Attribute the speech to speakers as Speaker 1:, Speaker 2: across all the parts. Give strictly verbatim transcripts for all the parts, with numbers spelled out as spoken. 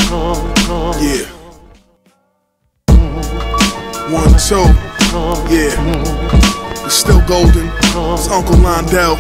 Speaker 1: Yeah. One, two. Yeah. It's still golden. It's Uncle Londell.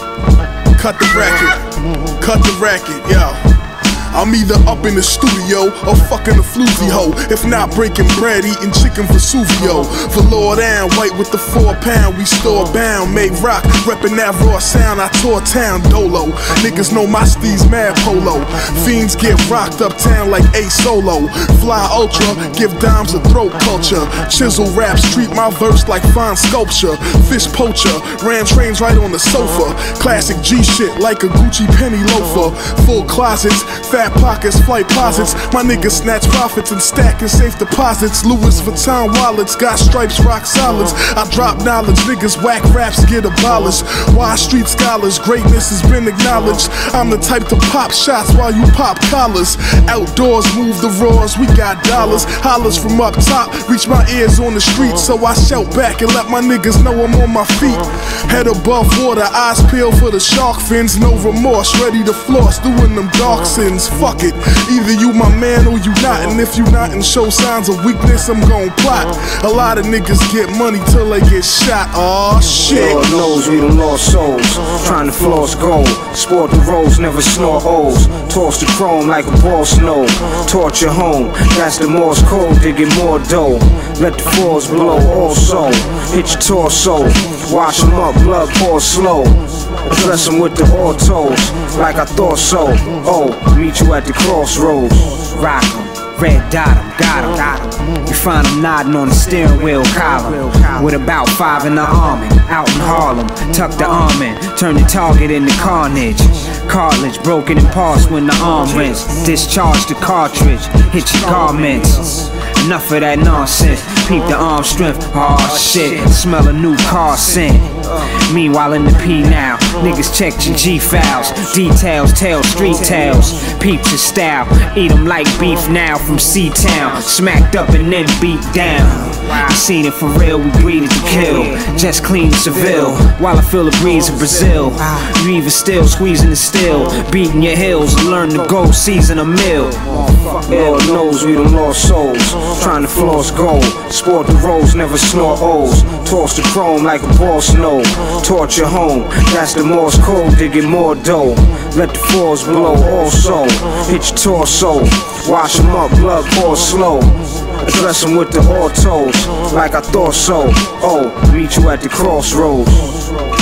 Speaker 1: Cut the racket. Cut the racket, yo. I'm either up in the studio or fucking a floozy hoe. If not breaking bread, eating chicken Vesuvio. Velour down, white with the four pound. We store bound, made rock, reppin' that raw sound. I tore town, dolo. Niggas know my steez mad polo. Fiends get rocked uptown like A Solo. Fly ultra, give dimes a throat culture. Chisel raps, treat my verse like fine sculpture. Fish poacher, ran trains right on the sofa. Classic G shit like a Gucci penny loafer. Full closets, fat pockets, flight posits. My niggas snatch profits and stack in safe deposits. Louis Vuitton wallets, got stripes, rock solids. I drop knowledge, niggas whack raps get abolished. Why street scholars, greatness has been acknowledged. I'm the type to pop shots while you pop collars. Outdoors, move the roars, we got dollars. Hollers from up top, reach my ears on the street. So I shout back and let my niggas know I'm on my feet. Head above water, eyes peeled for the shark fins. No remorse, ready to floss, doing them dark sins. Fuck it, either you my man or you not. And if you not and show signs of weakness, I'm gon' plot. A lot of niggas get money till they get shot. Aw, shit.
Speaker 2: Lord knows we done lost souls, trying to floss gold. Sport the roads, never snort O's. Toss the chrome like a ball snow. Torture home, that's the Morse code to get more dough. Let the fours blow also. Hit your torso, wash them up, blood pour slow. Address them with the autos, like I thought so. Oh, meet you at the crossroads. Rock 'em, red dot 'em, got 'em, got 'em. You find 'em nodding on the steering wheel column, with about five in the army, out in Harlem. Tuck the arm in, turn the target into carnage. Cartilage broken in parts when the arm rents. Discharge the cartridge, hit your garments. Enough of that nonsense, peep the arm strength. Aw shit, smell a new car scent. Meanwhile in the P now, niggas check your G files. Details, tell street tales. Peeps your style, eat 'em like beef now from C-Town. Smacked up and then beat down. You seen it for real, we greeted to kill. Just clean Seville, while I feel the breeze of Brazil. You even still squeezing the steel, beating your heels, learn to go season a meal. Lord knows we done lost souls, trying to floss gold. Sport the roads, never snort O's. Toss the chrome like a ball snow. Torture home, that's the Morse code to get more dough. Let the fours blow also. Hit your torso, wash them up, blood pour slow. Address them with the autos, like I thought so. Oh, meet you at the crossroads.